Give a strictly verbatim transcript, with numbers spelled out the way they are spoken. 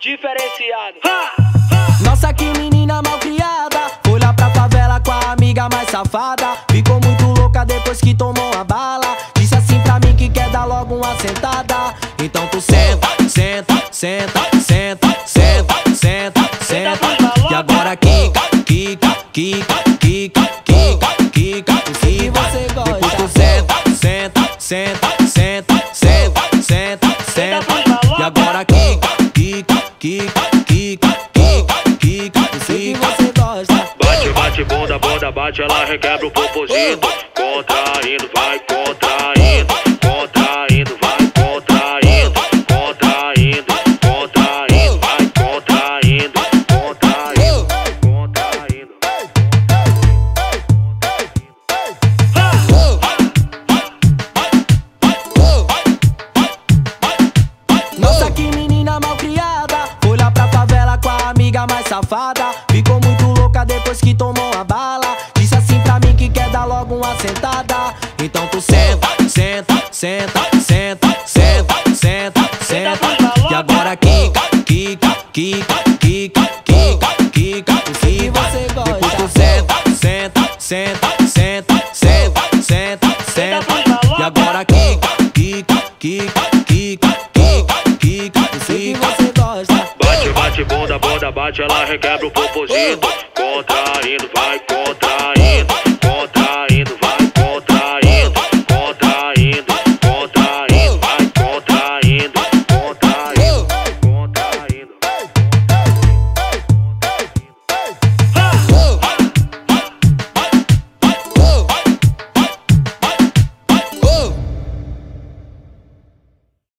diferenciado. Nossa, que menina mal criada, foi lá pra favela com a amiga mais safada. Ficou muito louca depois que tomou uma bala. Disse assim pra mim que quer dar logo uma sentada. Então tu senta, senta, senta, senta, senta, senta, senta. E agora quica, quica, quica, quica, quica, quica. E você gosta. Depois tu senta, senta, senta, senta, senta, senta, senta. E agora quica, quica, quica, quica, quica, quica. E você gosta. Bate, bate, bunda, bunda, bate, ela requebra o poposito. Contraindo, vai contraindo, contraindo, vai contraindo, contraindo, contraindo, vai contraindo, contraindo, contraindo. Nossa, que menina mal criada, foi lá pra favela com a amiga mais safada. Ficou muito louca depois que tomou uma bala. Disse assim pra mim que quer dar logo uma sentada. Então tu senta, senta, senta, senta, senta, senta, senta. E agora quica, quica, quica, quica, quica, quica. E você gosta. Depois tu senta, senta, senta, senta, senta, senta, senta. E agora quica, quica, quica, quica, quica, quica. E você gosta. Bate, bate, bunda, bunda, bate, ela requebra o poposito. Contraindo, vai